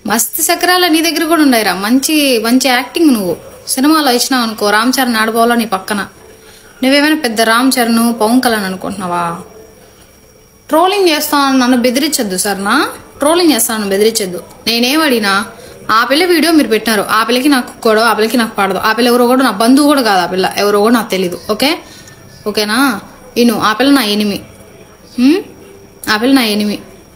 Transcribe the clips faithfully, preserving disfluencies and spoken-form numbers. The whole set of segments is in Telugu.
మస్తు చక్రాల నీ దగ్గర కూడా ఉన్నాయిరా. మంచి మంచి యాక్టింగ్. నువ్వు సినిమాలో ఇచ్చినావు అనుకో, రామ్ చరణ్ ఆడబోవాలో నీ పక్కన. నువ్వేమైనా పెద్ద రామ్ చరణ్ పవన్ కళ్యాణ్ అనుకుంటున్నావా? ట్రోలింగ్ చేస్తాను నన్ను బెదిరించద్దు సరేనా? ట్రోలింగ్ చేస్తాను బెదిరించద్దు. నేనేం అడిగినా ఆ పిల్ల వీడియో మీరు పెట్టినారు, ఆ పిల్లకి నాకు కూడా ఆ పిల్లకి నాకు పడదు. ఆ పిల్ల ఎవరో కూడా నా బంధువు కూడా కాదు. ఆ పిల్ల ఎవరో కూడా నాకు తెలీదు. ఓకే ఓకేనా? ఇను ఆ పిల్ల నా ఎనిమి. ఆ పిల్ల నా ఎనిమి.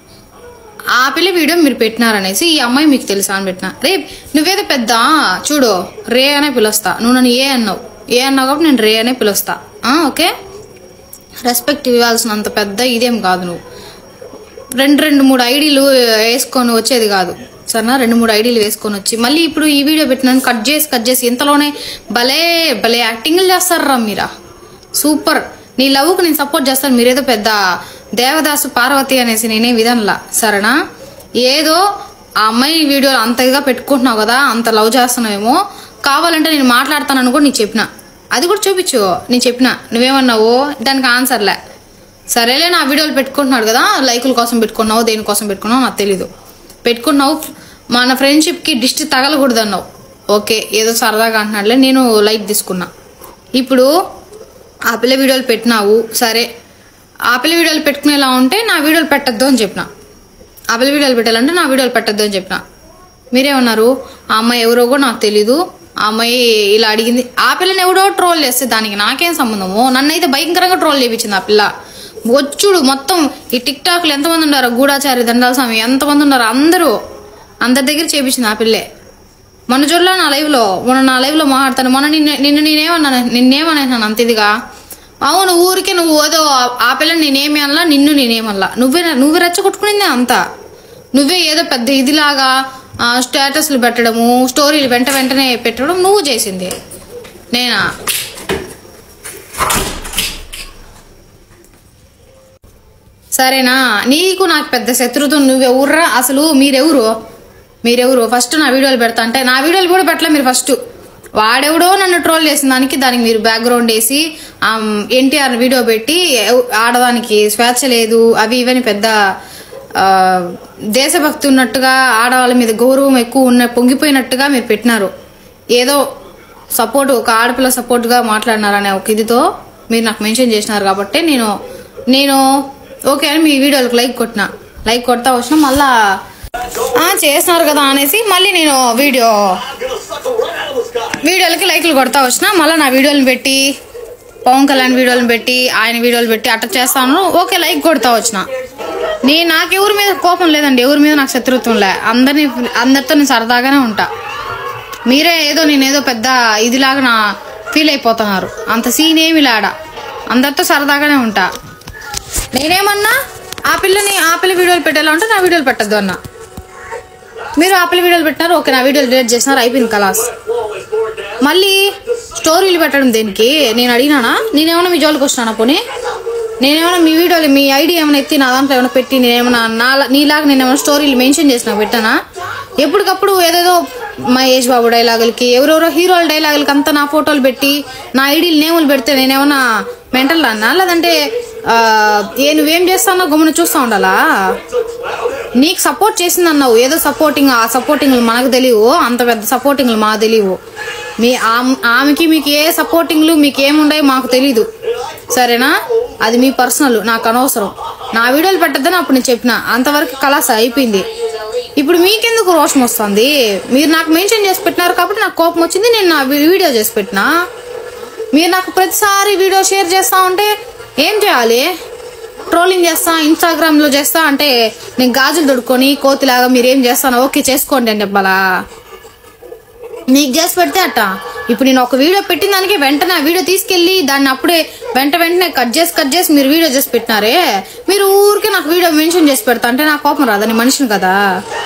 ఆ పిల్ల వీడియో మీరు పెట్టినారనేసి ఈ అమ్మాయి మీకు తెలుసా అని పెట్టినా. రేపు నువ్వేదో పెద్ద చూడు రే అనే పిలుస్తా. నువ్వు నన్ను ఏ అన్నావు ఏ అన్నావు కాబట్టి నేను రే అనే పిలుస్తా. ఓకే, రెస్పెక్ట్ ఇవ్వాల్సినంత పెద్ద ఇదేం కాదు. నువ్వు రెండు రెండు మూడు ఐడీలు వేసుకొని వచ్చేది కాదు సరేనా? రెండు మూడు ఐడీలు వేసుకొని వచ్చి మళ్ళీ ఇప్పుడు ఈ వీడియో పెట్టినాను కట్ చేసి కట్ చేసి ఇంతలోనే భలే భలే యాక్టింగ్లు చేస్తారా మీరా. సూపర్. నీ లవ్కు నేను సపోర్ట్ చేస్తాను. మీరేదో పెద్ద దేవదాసు పార్వతి అనేసి నేనే విధానలా సరేనా? ఏదో ఆ అమ్మాయి వీడియోలు అంతగా పెట్టుకుంటున్నావు కదా, అంత లవ్ చేస్తున్నావేమో. కావాలంటే నేను మాట్లాడతానని కూడా నీకు చెప్పిన, అది కూడా చూపించు. నేను చెప్పిన నువ్వేమన్నావు దానికి ఆన్సర్లే. సరేలే నా వీడియోలు పెట్టుకుంటున్నాడు కదా, లైకుల కోసం పెట్టుకున్నావు దేనికోసం పెట్టుకున్నావు నాకు తెలీదు. పెట్టుకున్నావు మన ఫ్రెండ్షిప్కి డిస్ట్ తగలకూడదు అన్నావు. ఓకే ఏదో సరదాగా అంటున్నాడులే, నేను లైట్ తీసుకున్నా. ఇప్పుడు ఆ పిల్ల వీడియోలు పెట్టినావు సరే, ఆ పిల్ల వీడియోలు పెట్టుకునేలా ఉంటే నా వీడియోలు పెట్టద్దు అని చెప్పిన. ఆ పిల్ల వీడియోలు పెట్టాలంటే నా వీడియోలు పెట్టద్దు అని చెప్పిన. మీరేమన్నారు? ఆ అమ్మాయి ఎవరో కూడా నాకు తెలీదు, ఆ అమ్మాయి ఇలా అడిగింది. ఆ పిల్లని ఎవడో ట్రోల్ చేస్తే దానికి నాకేం సంబంధము? నన్నైతే భయంకరంగా ట్రోల్ చేయించింది ఆ పిల్ల. వచ్చుడు మొత్తం ఈ టిక్ టాక్లు ఎంతమంది ఉన్నారు, గూఢాచారి దండాల స్వామి ఎంతమంది ఉన్నారు, అందరూ అందరి దగ్గర చేపించింది ఆ పిల్లే. మొన్న చూడలే నా లైవ్లో, మొన్న నా లైవ్లో మాట్లాడతాను. మొన్న నిన్న నిన్ను నేనేమన్నాను నిన్నేమన్నాను అంత ఇదిగా. అవును ఊరికే నువ్వు ఏదో ఆ పిల్లని నేనేమి అనలా, నిన్ను నేనేమల్లా. నువ్వే నువ్వే రెచ్చగొట్టుకునిందే అంతా. నువ్వే ఏదో పెద్ద ఇదిలాగా స్టేటస్లు పెట్టడము, స్టోరీలు వెంట వెంటనే పెట్టడం నువ్వు చేసింది. నేనా? సరేనా? నీకు నాకు పెద్ద శత్రుత్వం. నువ్వెవర్రా అసలు? మీరెవరు మీరెవరు ఫస్ట్ నా వీడియోలు పెడతా అంటే నా వీడియోలు కూడా పెట్టలే మీరు. ఫస్ట్ వాడెవడో నన్ను ట్రోల్ చేసిన దానికి దానికి మీరు బ్యాక్గ్రౌండ్ వేసి ఎన్టీఆర్ వీడియో పెట్టి ఆడదానికి స్వేచ్ఛ లేదు అవి ఇవని పెద్ద దేశభక్తి ఉన్నట్టుగా, ఆడవాళ్ళ మీద గౌరవం ఎక్కువ ఉన్న పొంగిపోయినట్టుగా మీరు పెట్టినారు. ఏదో సపోర్ట్ ఒక ఆడపిల్ల సపోర్ట్గా మాట్లాడినారనే ఒక ఇదితో మీరు నాకు మెన్షన్ చేసినారు కాబట్టి నేను నేను ఓకే అని మీ వీడియోలకు లైక్ కొట్టినా. లైక్ కొడతా వచ్చినా మళ్ళా చేస్తున్నారు కదా అనేసి మళ్ళీ నేను వీడియో వీడియోలకి లైక్లు కొడతా వచ్చిన. మళ్ళీ నా వీడియోలను పెట్టి పవన్ కళ్యాణ్ వీడియోలను పెట్టి ఆయన వీడియోలు పెట్టి అట్ట చేస్తాను. ఓకే లైక్ కొడతా వచ్చిన. నేను నాకు ఎవరి మీద కోపం లేదండి, ఎవరి మీద నాకు శత్రుత్వం లే. అందరినీ అందరితో నేను సరదాగానే ఉంటా. మీరే ఏదో నేనేదో పెద్ద ఇదిలాగా నా ఫీల్ అయిపోతున్నారు. అంత సీన్ ఏమి లాడా, అందరితో సరదాగానే ఉంటా. నేనేమన్నా ఆ పిల్లని ఆ పిల్ల వీడియోలు పెట్టాలంటే నా వీడియోలు పెట్టద్దు అన్నా. మీరు ఆ పిల్ల వీడియోలు పెట్టినారు, ఓకే నా వీడియోలు డిలీట్ చేసినారు, అయిపోయింది కలాస్. మళ్ళీ స్టోరీలు పెట్టడం దేనికి? నేను అడిగినానా? నేనేమన్నా మీ జోలికి వచ్చినానా? పోనీ నేనేమన్నా మీ వీడియోలు మీ ఐడి ఏమైనా ఎత్తి నా దాంట్లో ఏమైనా పెట్టి నేనేమన్నా నా నీలాగా నేనేమైనా స్టోరీలు మెన్షన్ చేసినా పెట్టానా? ఎప్పటికప్పుడు ఏదేదో మహేష్ బాబు డైలాగులకి ఎవరెవరో హీరోల డైలాగులకి అంతా నా ఫోటోలు పెట్టి నా ఐడీలు నేములు పెడితే నేనేమన్నా మెంటల్ అన్నా? లేదంటే ఏ నువ్వేం చేస్తానో గమ్మున చూస్తూ ఉండాలా? నీకు సపోర్ట్ చేసింది అన్నావు, ఏదో సపోర్టింగ్. ఆ సపోర్టింగ్లు మనకు తెలియవు, అంత పెద్ద సపోర్టింగ్లు మాకు తెలియవు. మీ ఆమెకి మీకు ఏ సపోర్టింగ్లు మీకు ఏముండవు మాకు తెలీదు సరేనా? అది మీ పర్సనల్, నాకు అనవసరం. నా వీడియోలు పెట్టద్దని అప్పుడు నేను చెప్పిన, అంతవరకు కలాస అయిపోయింది. ఇప్పుడు మీకెందుకు రోషం వస్తుంది? మీరు నాకు మెన్షన్ చేసి పెట్టినారు కాబట్టి నాకు కోపం వచ్చింది, నేను నా వీడియో చేసి పెట్టినా. మీరు నాకు ప్రతిసారి వీడియో షేర్ చేస్తా ఉంటే ఏం చేయాలి? ట్రోలింగ్ చేస్తా, ఇన్స్టాగ్రామ్లో చేస్తా అంటే నేను గాజులు దొడుకొని కోతిలాగా మీరేం చేస్తాను ఓకే చేసుకోండి అని చెప్పాలా? నీకు చేసి పెడితే అట్ట. ఇప్పుడు నేను ఒక వీడియో పెట్టిన దానికి వెంటనే ఆ వీడియో తీసుకెళ్ళి దాన్ని అప్పుడే వెంట వెంటనే కట్ చేసి కట్ చేసి మీరు వీడియో చేసి పెట్టినారే. మీరు ఊరికే నాకు వీడియో మెన్షన్ చేసి పెడతా అంటే నాకు కోపం రాదా? నేను మనిషిని కదా.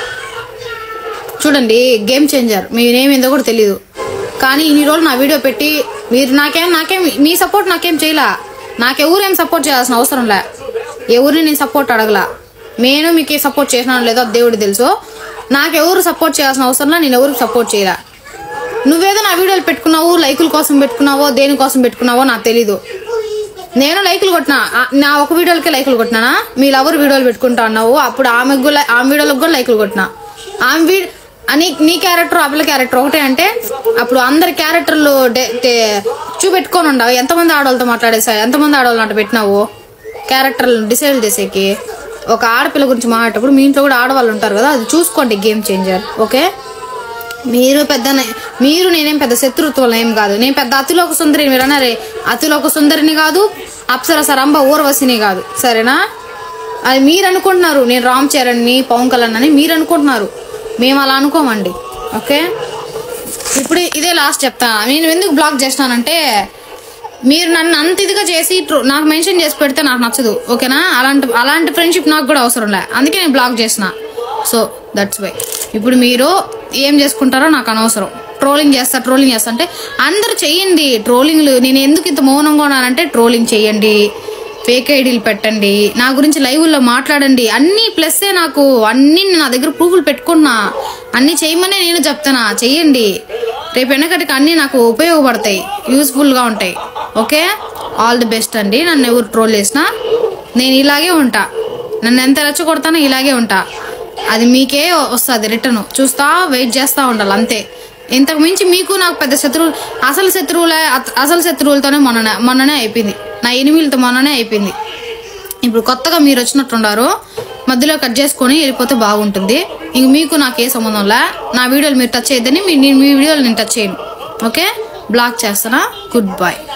చూడండి గేమ్ చేంజర్, మీ నేమ్ ఏందో కూడా తెలీదు కానీ ఇన్ని రోజులు నా వీడియో పెట్టి మీరు నాకేం నాకేం మీ సపోర్ట్ నాకేం చేయలా. నాకెవరేం సపోర్ట్ చేయాల్సిన అవసరం లే, ఎవరిని నేను సపోర్ట్ అడగలా. నేను మీకు సపోర్ట్ చేసినాను లేదో దేవుడికి తెలుసు. నాకెవరు సపోర్ట్ చేయాల్సిన అవసరం లే, నేను ఎవరికి సపోర్ట్ చేయలా. నువ్వేదో నా వీడియోలు పెట్టుకున్నావు, లైకుల కోసం పెట్టుకున్నావో దేనికోసం పెట్టుకున్నావో నాకు తెలీదు. నేను లైకులు కొట్టినా, నా ఒక వీడియోలకే లైకులు కొట్టినానా? మీ లవర్ వీడియోలు పెట్టుకుంటా అన్నావు, అప్పుడు ఆమెకు కూడా ఆమె వీడియోలకు కూడా లైకులు కొట్టినా. ఆమె అని నీ క్యారెక్టర్ అబల క్యారెక్టర్ ఒకటే అంటే అప్పుడు అందరి క్యారెక్టర్లు చూపెట్టుకొని ఉండవు. ఎంతమంది ఆడవాళ్ళతో మాట్లాడేసా, ఎంతమంది ఆడవాళ్ళు అంటే పెట్టినావు క్యారెక్టర్లు డిసైడ్ చేసేకి. ఒక ఆడపిల్ల గురించి మాట్లాడేటప్పుడు మీ ఇంట్లో కూడా ఆడవాళ్ళు ఉంటారు కదా, అది చూసుకోండి గేమ్ చేంజర్. ఓకే, మీరు పెద్ద మీరు నేనేం పెద్ద శత్రుత్వం ఏం కాదు. నేను పెద్ద అతిలోక సుందరిని, మీరు అన్నారే అతిలోక సుందరిని కాదు, అప్సరస రంభ ఊర్వశిని కాదు, సరేనా? అది మీరు అనుకుంటున్నారు నేను రామ్ చరణ్ని పవన్ కళ్యాణ్ అని మీరు అనుకుంటున్నారు, మేము అలా అనుకోమండి. ఓకే, ఇప్పుడు ఇదే లాస్ట్ చెప్తా. నేను ఎందుకు బ్లాక్ చేస్తానంటే మీరు నన్ను అంత ఇదిగా చేసి నాకు మెన్షన్ చేసి పెడితే నాకు నచ్చదు. ఓకేనా? అలాంటి అలాంటి ఫ్రెండ్షిప్ నాకు కూడా అవసరం లే, అందుకే నేను బ్లాక్ చేసిన. So that's why. ఇప్పుడు మీరు ఏం చేసుకుంటారో నాకు అనవసరం. ట్రోలింగ్ చేస్తా ట్రోలింగ్ చేస్తా అంటే అందరు చెయ్యండి ట్రోలింగ్లు. నేను ఎందుకు ఇంత మౌనంగా ఉన్నానంటే ట్రోలింగ్ చెయ్యండి, ఫేక్ ఐడీలు పెట్టండి, నా గురించి లైవ్లో మాట్లాడండి, అన్నీ ప్లస్సే. నాకు అన్నీ నా దగ్గర ప్రూఫ్లు పెట్టుకున్నా, అన్నీ చేయమనే నేను చెప్తానా. చెయ్యండి, రేపు వెనకటికి అన్నీ నాకు ఉపయోగపడతాయి, యూస్ఫుల్గా ఉంటాయి. ఓకే, ఆల్ ది బెస్ట్ అండి. నన్ను ఎవరు ట్రోల్ చేసినా నేను ఇలాగే ఉంటా, నన్ను ఎంత రెచ్చగొడతానో ఇలాగే ఉంటా. అది మీకే వస్తుంది రిటర్న్, చూస్తా వెయిట్ చేస్తూ ఉండాలి అంతే. ఇంతకు మించి మీకు నాకు పెద్ద శత్రువులు, అసలు శత్రువులే అసలు శత్రువులతోనే మొన్ననే మొన్ననే అయిపోయింది, నా ఎనిమిలతో మొన్ననే అయిపోయింది. ఇప్పుడు కొత్తగా మీరు వచ్చినట్టున్నారు, మధ్యలో కట్ చేసుకొని వెళ్ళిపోతే బాగుంటుంది. ఇంక మీకు నాకు ఏ సంబంధం లే, నా వీడియోలు మీరు టచ్ చేయొద్దని మీ వీడియోలు నేను టచ్ చేయను. ఓకే, బ్లాక్ చేస్తానా. Good by.